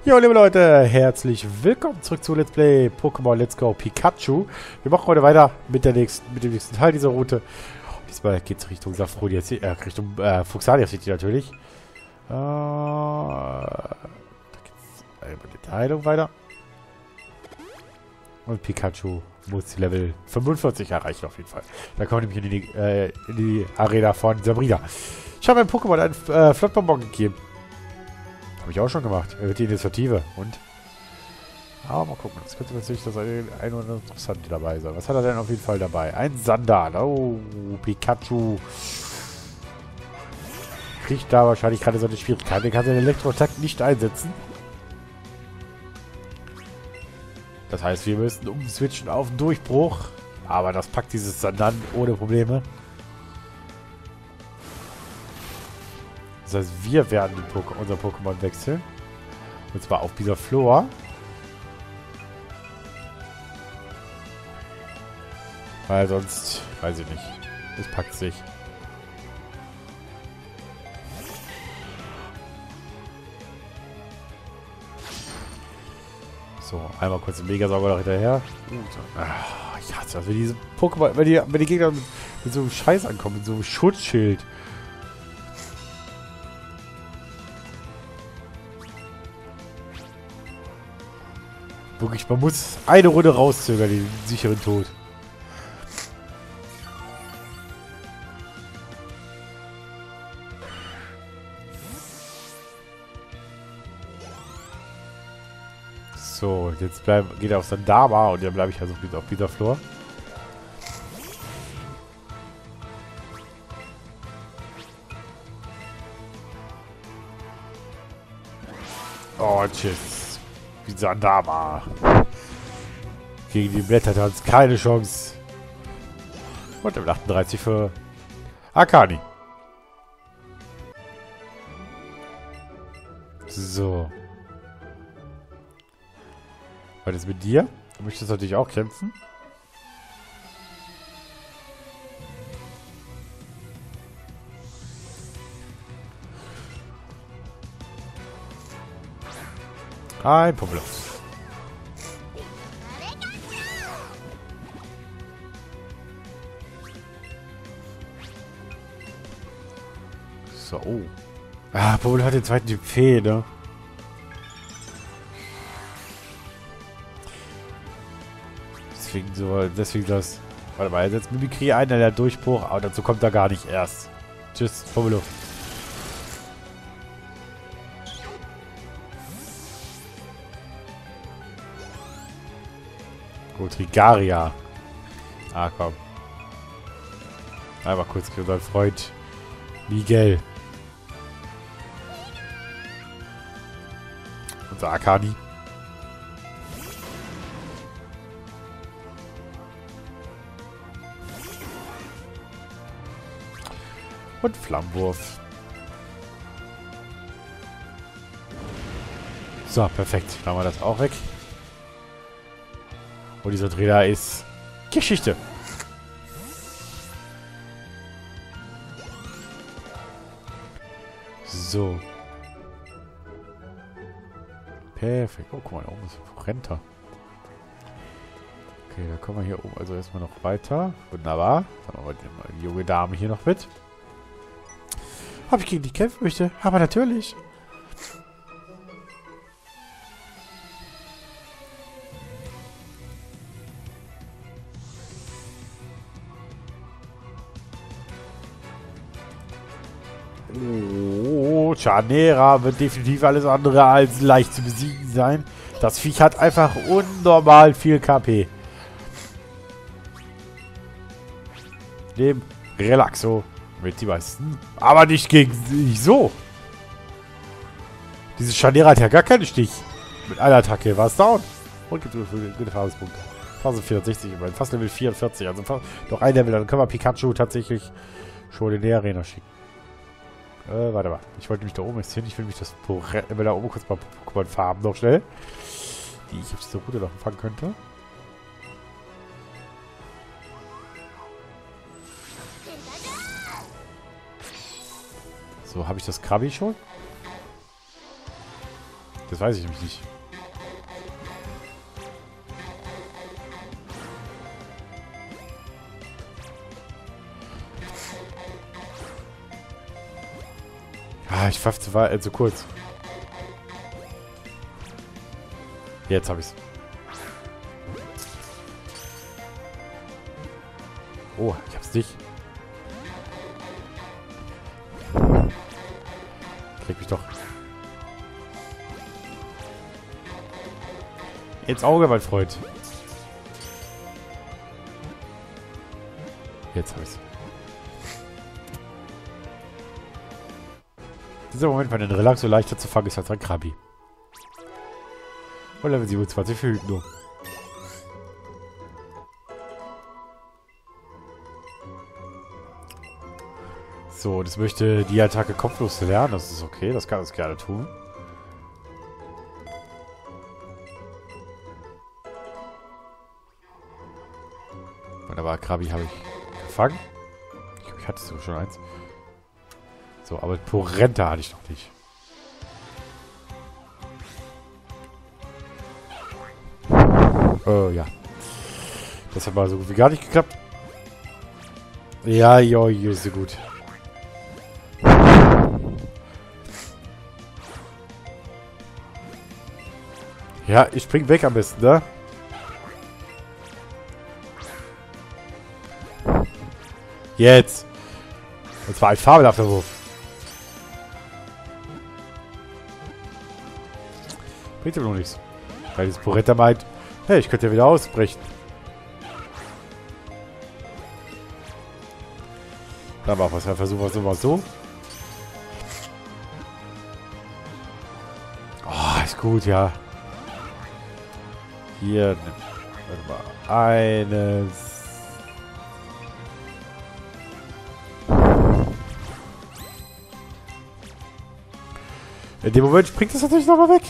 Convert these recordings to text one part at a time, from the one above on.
Jo, liebe Leute, herzlich willkommen zurück zu Let's Play Pokémon Let's Go Pikachu. Wir machen heute weiter mit dem nächsten Teil dieser Route. Diesmal geht es Richtung Safrodi, Richtung Fuchsalia City natürlich. Da geht es die Heilung weiter. Und Pikachu muss Level 45 erreichen auf jeden Fall. Da kommen wir nämlich in die Arena von Sabrina. Ich habe meinem Pokémon einen Flottbonbon gegeben. Habe ich auch schon gemacht. Er wird die Initiative. Und? Aber mal gucken. Das könnte natürlich das ein oder interessante dabei sein. Was hat er denn auf jeden Fall dabei? Ein Sandal. Oh, Pikachu. Kriegt da wahrscheinlich gerade so eine Schwierigkeit. Er kann seinen Elektroattack nicht einsetzen. Das heißt, wir müssen umswitchen auf Durchbruch. Aber das packt dieses Sandal ohne Probleme. Das heißt, wir werden unser Pokémon wechseln. Und zwar auf Bisaflor. Weil sonst, weiß ich nicht. Es packt sich. So, einmal kurz den Megasauger noch hinterher. Ich hasse das, wenn diese Pokémon, wenn die Gegner mit so einem Scheiß ankommen, mit so einem Schutzschild. Wirklich, man muss eine Runde rauszögern, den sicheren Tod. So, jetzt geht er auf Sandama und dann bleibe ich also auf Bisaflor. Oh, tschüss. Sandama. Gegen die Blättertanz keine Chance. Und Level 38 für Akani. So. Was ist mit dir? Du möchtest natürlich auch kämpfen. Ein Problem. So. Oh. Ah, Paul hat den zweiten Typ Fee, ne? Deswegen das. Warte mal, er setzt Mimikry ein, der Durchbruch, aber dazu kommt er gar nicht erst. Tschüss, Pomelo. Gut, Rigaria. Ah, komm. Einmal kurz für unseren Freund Miguel. Unser Akani. Und Flammenwurf. So, perfekt. Dann haben wir das auch weg. Und dieser Trainer ist Geschichte. So. Perfekt. Oh, guck mal, da oben ist ein Renter. Okay, da kommen wir hier oben also erstmal noch weiter. Wunderbar. Dann haben wir die junge Dame hier noch mit. Ob ich gegen die kämpfen möchte? Aber natürlich. Oh, Chanera wird definitiv alles andere als leicht zu besiegen sein. Das Viech hat einfach unnormal viel KP. Dem Relaxo mit die meisten. Aber nicht gegen sich so. Diese Chanera hat ja gar keinen Stich. Mit einer Attacke war es down. Und gibt gute Erfahrungspunkte. 1064, immerhin. Fast Level 44. Also fast noch ein Level. Dann können wir Pikachu tatsächlich schon in die Arena schicken. Warte mal. Ich wollte mich da oben jetzt hin. Ich will mich das da oben kurz mal Pokémon farben noch schnell. Die ich auf dieser Route noch empfangen könnte. So, habe ich das Krabi schon? Das weiß ich nämlich nicht. Ah, ich pfaff zu kurz. Jetzt hab ich's. Oh, ich hab's nicht. Krieg mich doch. Ins Auge, mein Freund. Jetzt hab ich's. Dieser Moment, wenn ein Relax so leichter zu fangen ist als ein Krabi. Und Level 27 für Hypno. So, das möchte die Attacke kopflos lernen. Das ist okay, das kann es gerne tun. Wunderbar, Krabi habe ich gefangen. Ich glaube, ich hatte sogar schon eins. So, aber Porenta hatte ich noch nicht. Ja. Das hat mal so gut wie gar nicht geklappt. Ja, jo, ist so gut. Ja, ich spring weg am besten, ne? Jetzt. Und zwar ein fabelhafter Wurf. Bringt aber noch nichts. Weil das Poretta meint, hey, ich könnte ja wieder ausbrechen. Dann machen wir es. Versuchen wir es nochmal so. Oh, ist gut, ja. Hier, warte mal, eines. In dem Moment springt es natürlich nochmal weg.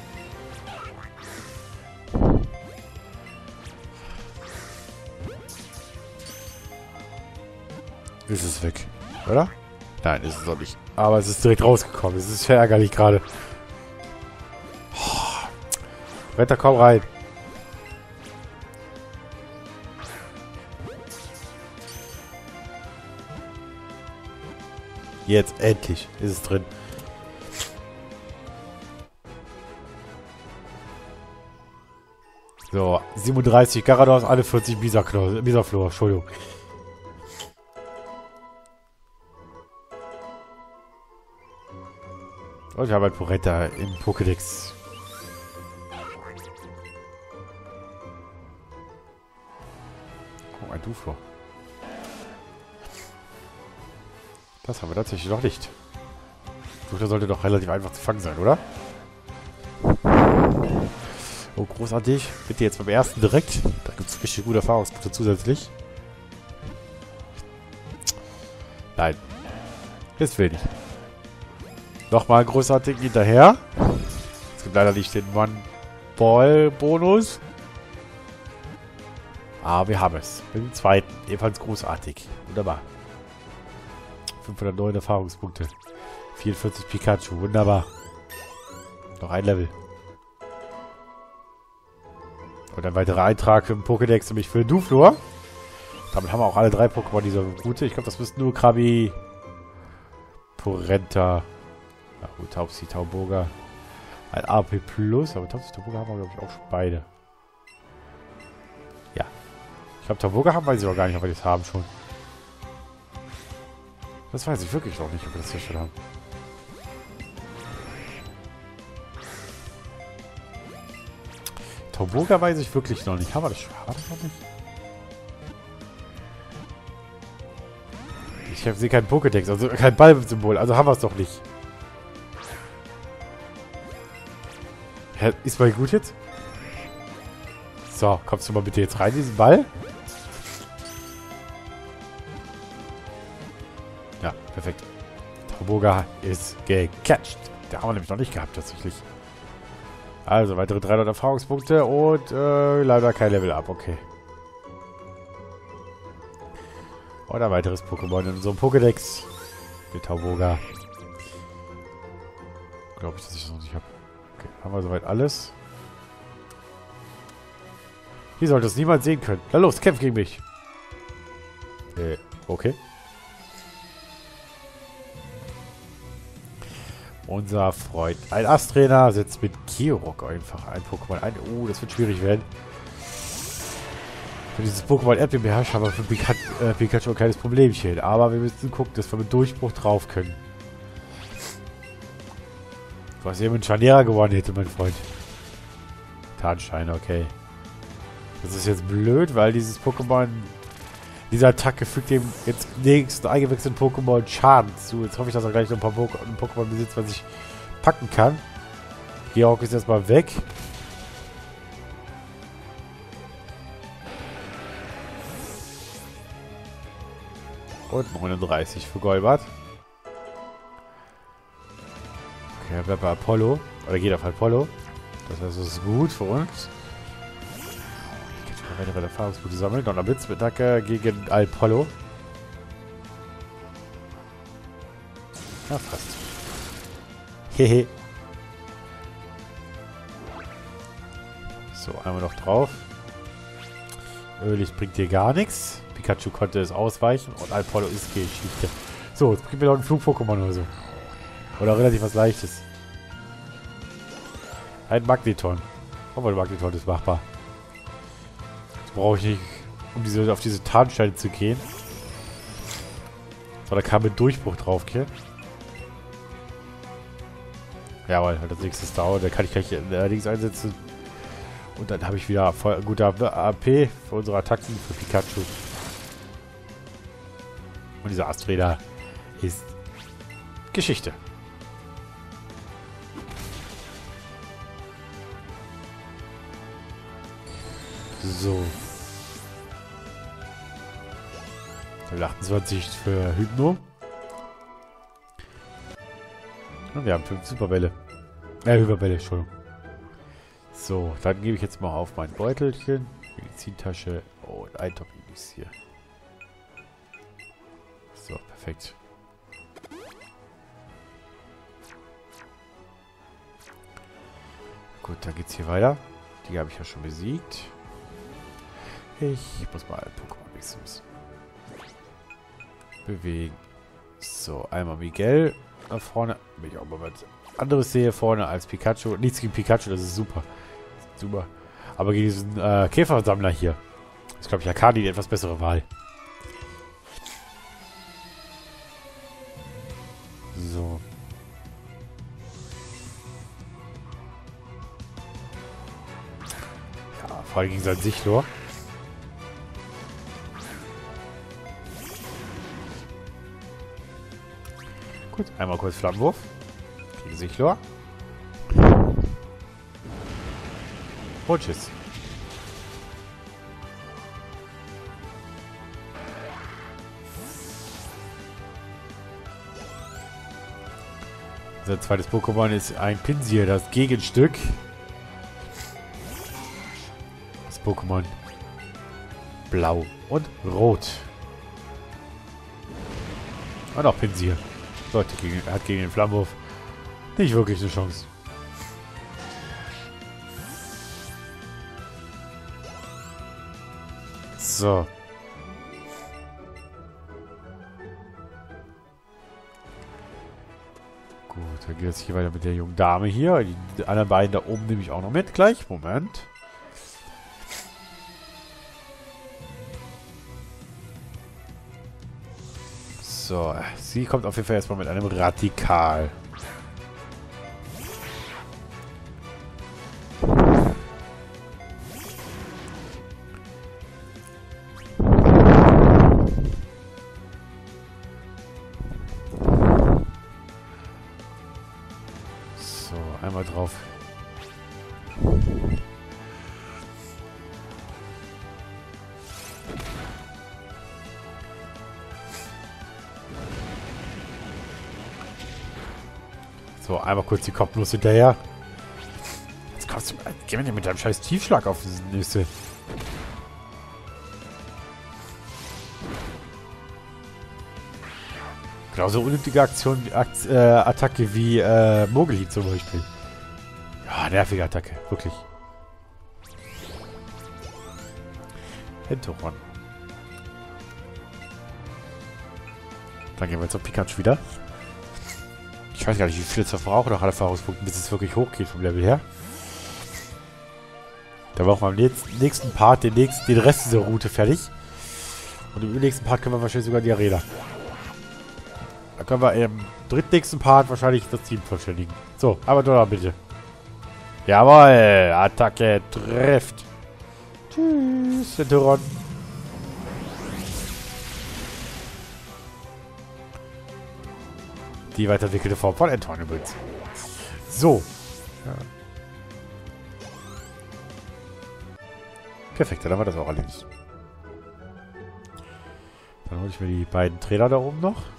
Ist es weg, oder? Nein, ist es noch nicht. Aber es ist direkt rausgekommen. Es ist sehr ärgerlich gerade. Oh. Wetter, komm rein. Jetzt endlich ist es drin. So, 37 Garados, alle 40 Bisaflor, Entschuldigung. Und ich habe ein Poretta im Pokédex. Oh, ein Duflor. Das haben wir tatsächlich noch nicht. Duflor sollte doch relativ einfach zu fangen sein, oder? Oh, großartig. Bitte jetzt beim ersten direkt. Da gibt es richtig gute Erfahrungspunkte zusätzlich. Nein. Das will ich. Nochmal großartig hinterher. Es gibt leider nicht den One-Ball-Bonus. Aber wir haben es. Mit dem zweiten. Ebenfalls großartig. Wunderbar. 509 Erfahrungspunkte. 44 Pikachu. Wunderbar. Noch ein Level. Und ein weiterer Eintrag im Pokédex, nämlich für Duflor. Damit haben wir auch alle 3 Pokémon dieser Route. Ich glaube, das müssten nur Krabi, Porenta, ja, Taubsi, Tauboga, ein AP+, aber Taubsi, Tauboga haben wir, glaube ich, auch schon beide. Ja. Ich glaube, Tauboga haben, weiß ich auch gar nicht, ob wir das haben schon. Das weiß ich wirklich noch nicht, ob wir das hier schon haben. Tauboga weiß ich wirklich noch nicht. Haben wir das schon? Haben wir das noch nicht? Ich sehe keinen Pokédex, also kein Ballsymbol, also haben wir es doch nicht. Hä, ist mal gut jetzt? So, kommst du mal bitte jetzt rein, diesen Ball? Ja, perfekt. Tauboga ist gecatcht. Der haben wir nämlich noch nicht gehabt, tatsächlich. Also, weitere 300 Erfahrungspunkte und leider kein Level up, okay. Und ein weiteres Pokémon in unserem Pokédex. Mit Tauboga. Glaube ich, dass ich das noch nicht habe. Okay. haben wir soweit alles. Hier sollte es niemand sehen können. Na los, kämpf gegen mich. Okay. Unser Freund, ein Ast-Trainer, setzt mit Georock einfach ein Pokémon ein. Oh, das wird schwierig werden. Für dieses Pokémon Erdbeer beherrscht haben wir für Pikachu ein kleines Problemchen. Aber wir müssen gucken, dass wir mit Durchbruch drauf können. Was ihr mit Scharnier gewonnen hätte, mein Freund. Tarnstein, okay. Das ist jetzt blöd, weil dieses Pokémon, diese Attacke fügt dem jetzt nächsten eingewechselten Pokémon Schaden zu. Jetzt hoffe ich, dass er gleich noch ein paar Pokémon besitzt, was ich packen kann. Georg ist erstmal weg. Und 39 für Golbat. Okay, er bleibt bei Apollo. Oder geht auf Apollo. Das heißt, das ist gut für uns. Weitere Erfahrungspunkte sammeln. Donnerblitz mit Attacke gegen Apollo. Ja, fast. Hehe. So, einmal noch drauf. Ölig bringt dir gar nichts. Pikachu konnte es ausweichen und Apollo ist Geschichte. So, jetzt bringt mir noch ein Flug-Pokémon oder so. Oder relativ was Leichtes. Ein Magneton. Aber der Magneton ist machbar. Brauche ich nicht, um auf diese Tarnsteine zu gehen. So, da kam mit Durchbruch drauf, okay? Jawohl, das nächste ist da. Da kann ich gleich links einsetzen. Und dann habe ich wieder voll guter AP für unsere Attacken für Pikachu. Und dieser Ast-Trainer ist Geschichte. So. Level 28 für Hypno. Und wir haben 5 Superbälle. Hyperbälle, Entschuldigung. So, dann gebe ich jetzt mal auf mein Beutelchen. Medizintasche und ein Top-Elixier. So, perfekt. Gut, dann geht's hier weiter. Die habe ich ja schon besiegt. Ich muss mal ein Pokémon wechseln. Bewegen. So, einmal Miguel nach vorne. Wenn ich auch mal was anderes sehe vorne als Pikachu. Nichts gegen Pikachu, das ist super. Super. Aber gegen diesen Käfersammler hier ist, glaube ich, Akadi die etwas bessere Wahl. So. Ja, vor allem gegen sein Sichlor. Gut, einmal kurz Flammenwurf. Gegen Sichlor. Und tschüss. Unser zweites Pokémon ist ein Pinsir, das Gegenstück. Das Pokémon Blau und Rot. Und auch Pinsir. Sollte hat gegen den Flammenwurf nicht wirklich eine Chance. So. Gut, dann geht es hier weiter mit der jungen Dame hier. Die anderen beiden da oben nehme ich auch noch mit gleich. Moment. So, sie kommt auf jeden Fall erstmal mit einem Radikal. So, einmal drauf. So, einmal kurz die Kopfnuss hinterher. Jetzt kommst du. Geh mir mit deinem scheiß Tiefschlag auf diese Nüsse. Genauso unnötige Attacke wie Mogli zum Beispiel. Ja, nervige Attacke. Wirklich. Entoron. Dann gehen wir jetzt auf Pikachu wieder. Ich weiß gar nicht, wie viel es verbraucht noch an Erfahrungspunkten, bis es wirklich hochgeht vom Level her. Da brauchen wir am nächsten Part den Rest dieser Route fertig. Und im nächsten Part können wir wahrscheinlich sogar die Arena. Da können wir im drittnächsten Part wahrscheinlich das Team verständigen. So, aber Donner bitte. Jawohl, Attacke trifft. Tschüss, Entoron. Die weiterentwickelte Form von Entoron übrigens. So. Ja. Perfekt, dann haben wir das auch erledigt. Dann hole ich mir die beiden Trainer da oben noch.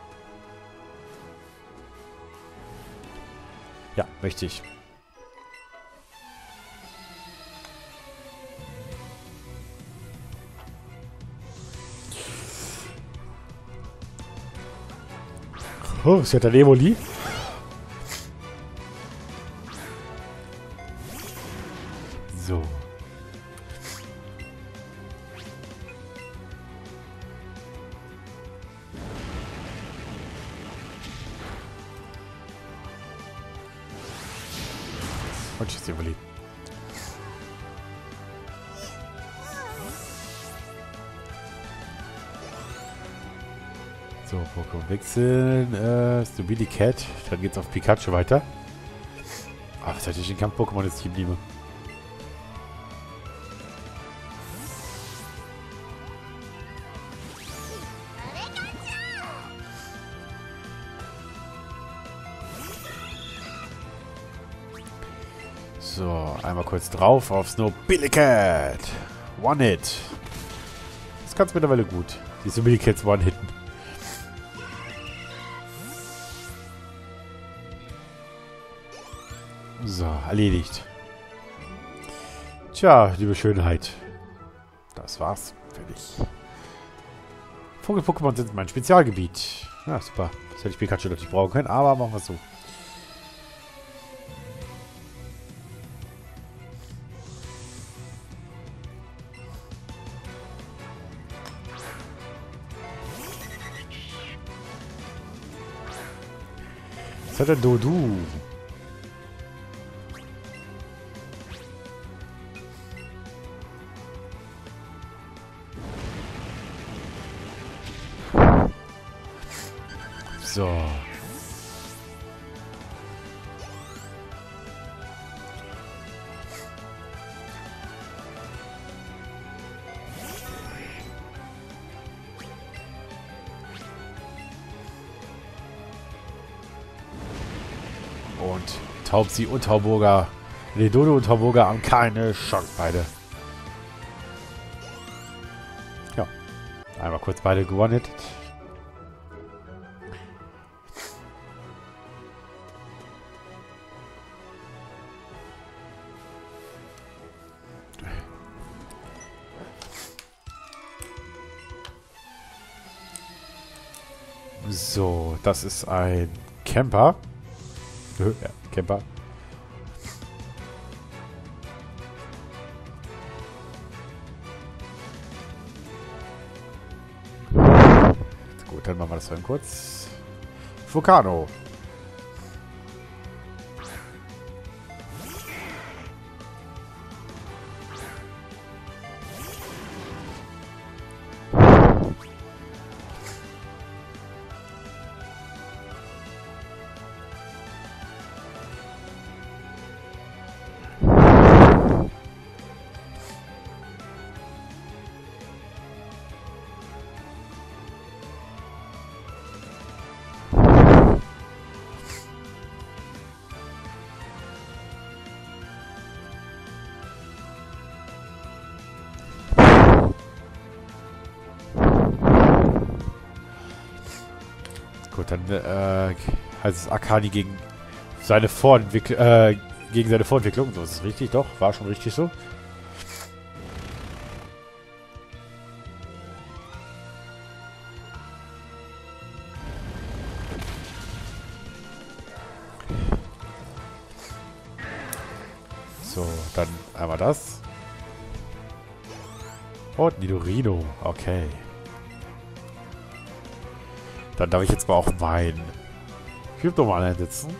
Ja, möchte ich. Oh, ist ja der Evoli. So. Und tschüss, Evoli. So, Pokémon wechseln. Stubili Cat. Dann geht's auf Pikachu weiter. Ah, was hätte ich den Kampf-Pokémon das Team liebe. So, einmal kurz drauf auf Snowbilly Cat. One-Hit. Das kann's mittlerweile gut. Die Snowbilly Cats One-Hitten. So, erledigt. Tja, liebe Schönheit. Das war's für dich. Vogel-Pokémon sind mein Spezialgebiet. Ja, super. Das hätte ich Pikachu natürlich brauchen können, aber machen wir es so. Was hat denn Dodu? So. Und Taubsi und Tauburger. Dodo und Tauburger haben keine Chance beide. Ja. Einmal kurz beide gewonnen. So, das ist ein Camper. Ja, Camper. Gut, dann machen wir das dann kurz. Vulcano. Gut, dann heißt es Akani gegen seine Vorentwicklung. So ist es richtig, doch. War schon richtig so. Einmal das. Und Nidorino. Okay. Dann darf ich jetzt mal auch meinen Kryptoman einsetzen.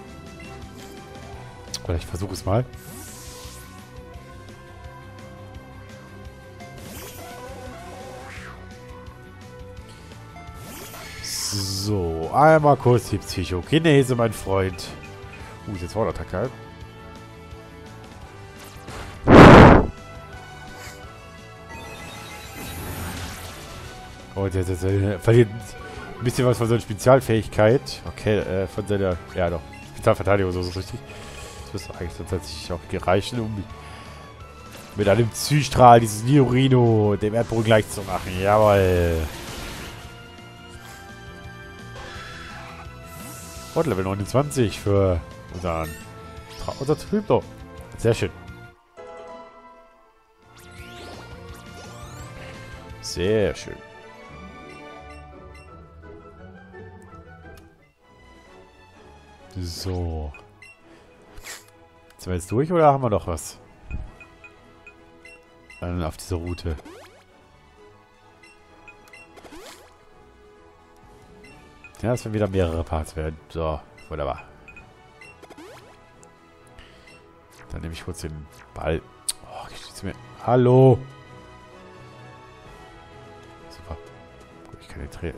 Oder ich versuche es mal. So, einmal kurz die Psychokinese, mein Freund. Jetzt war der Attacke. Und jetzt verliert ein bisschen was von seiner Spezialfähigkeit. Okay, von seiner, ja doch, Spezialverteidigung, so ist es richtig. Das müsste eigentlich tatsächlich auch gereichen, um mit einem Psystrahl dieses Nidorino dem Erdboden gleich zu machen. Jawohl. Und Level 29 für unser Typo. Sehr schön. Sehr schön. So. Sind wir jetzt durch oder haben wir noch was? Auf dieser Route. Ja, es werden wieder mehrere Parts werden. So, wunderbar. Dann nehme ich kurz den Ball. Oh, geht's mir. Hallo! Super. Gut, ich kann den Trainer.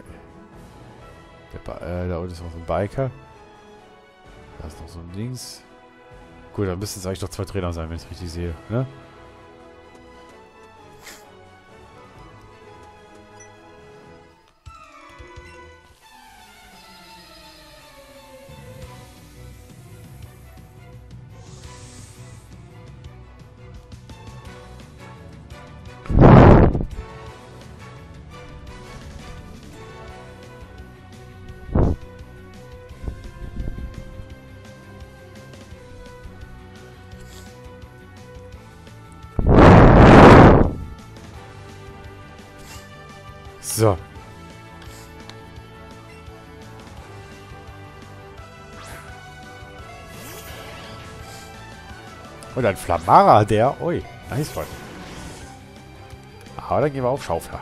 Da unten ist noch so ein Biker. Da ist noch so ein Dings. Gut, dann müssten es eigentlich noch 2 Trainer sein, wenn ich es richtig sehe, ne? So. Und ein Flamara, der... Ui, nice one. Aber dann gehen wir auf Schaufler.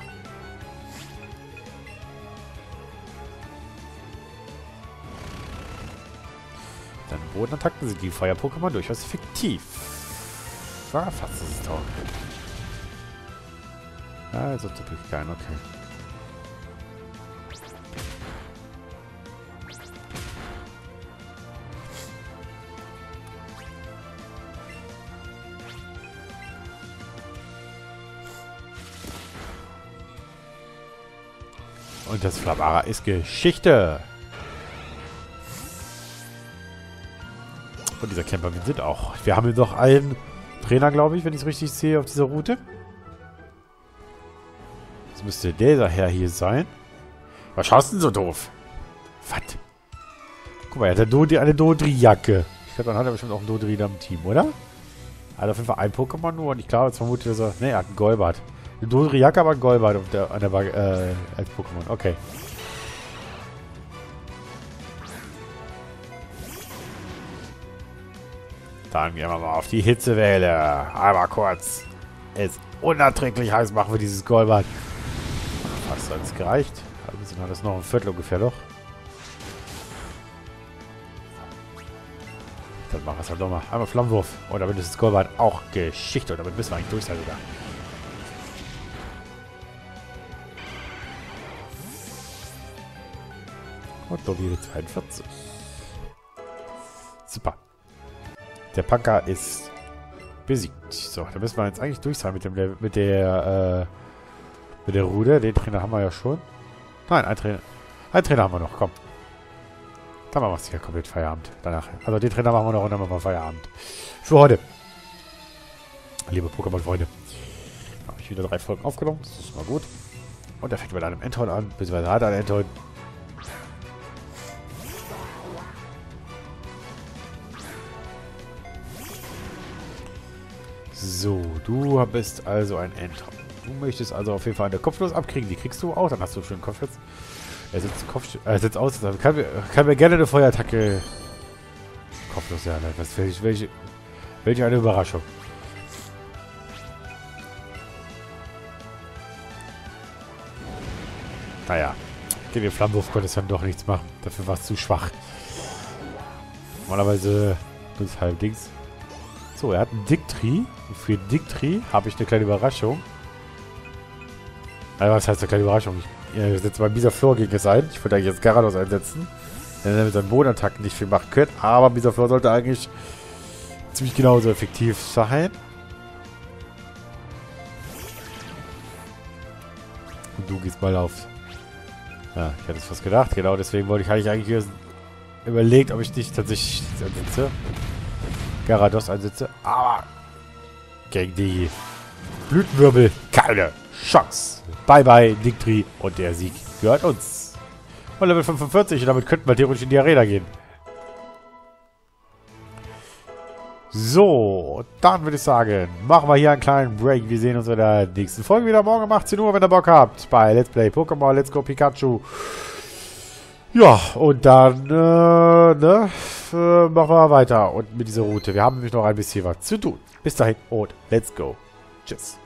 Dann Bodenattacken sind die Feuer-Pokémon durchaus effektiv. Ah, fast ist es doch. Also natürlich kein, okay. Und das Flamara ist Geschichte. Und dieser Camper, wir sind auch. Wir haben hier noch einen Trainer, glaube ich, wenn ich es richtig sehe, auf dieser Route. Das müsste dieser Herr hier sein. Was schaust du denn so doof? Was? Guck mal, er hat eine Dodri-Jacke. Ich glaube, dann hat er bestimmt auch einen Dodri da im Team, oder? Er hat auf jeden Fall ein Pokémon nur und ich glaube, jetzt vermute, dass er... Ne, er hat einen Golbat. Eine Dodri-Jacke, aber ein Golbat als Pokémon. Okay. Dann gehen wir mal auf die Hitzewelle. Einmal kurz. Es unerträglich heiß machen wir dieses Golbat. Fast hat es gereicht. Also hat das noch ein Viertel ungefähr noch. Dann machen wir es halt nochmal. Einmal Flammenwurf. Und damit ist das Golbat auch Geschichte. Und damit müssen wir eigentlich durch sein sogar. Und Dobby 42. Super. Der Punker ist besiegt. So, da müssen wir jetzt eigentlich durch sein mit der Ruder. Den Trainer haben wir ja schon. Nein, ein Trainer haben wir noch. Komm. Dann machen wir es hier komplett Feierabend. Danach. Also den Trainer machen wir noch und dann machen wir Feierabend. Für heute. Liebe Pokémon-Freunde. Habe ich wieder 3 Folgen aufgenommen. Das ist mal gut. Und er fängt mit einem Endhorn an. Beziehungsweise hat er ein Endhorn. So, du bist also ein Endhorn. Du möchtest also auf jeden Fall eine Kopflos abkriegen. Die kriegst du auch. Dann hast du schon einen Kopf jetzt. Er sitzt aus. Kann mir gerne eine Feuerattacke. Kopflos, ja. Welche eine Überraschung. Naja. Gegen den Flammenwurf konnte es dann doch nichts machen. Dafür war es zu schwach. Normalerweise das halbdings. So, er hat einen Dick-Tree. Und für Dick-Tree habe ich eine kleine Überraschung. Also, was heißt eine kleine Überraschung? Ich setze mal Bisaflor gegen es ein. Ich würde eigentlich jetzt Gyarados einsetzen. Wenn er mit seinen Bodenattacken nicht viel machen könnte. Aber Bisaflor sollte eigentlich ziemlich genauso effektiv sein. Und du gehst mal auf. Ja, ich hätte es fast gedacht. Genau, deswegen wollte ich eigentlich überlegt, ob ich nicht tatsächlich einsetze. Gyarados einsetze. Aber gegen die Blütenwirbel keine Chance. Bye bye, Dick-Tree. Und der Sieg gehört uns. Und Level 45. Und damit könnten wir theoretisch in die Arena gehen. So, dann würde ich sagen, machen wir hier einen kleinen Break. Wir sehen uns in der nächsten Folge wieder morgen um 18 Uhr, wenn ihr Bock habt. Bei Let's Play Pokémon Let's Go Pikachu. Ja, und dann, machen wir weiter und mit dieser Route. Wir haben nämlich noch ein bisschen was zu tun. Bis dahin und let's go. Tschüss.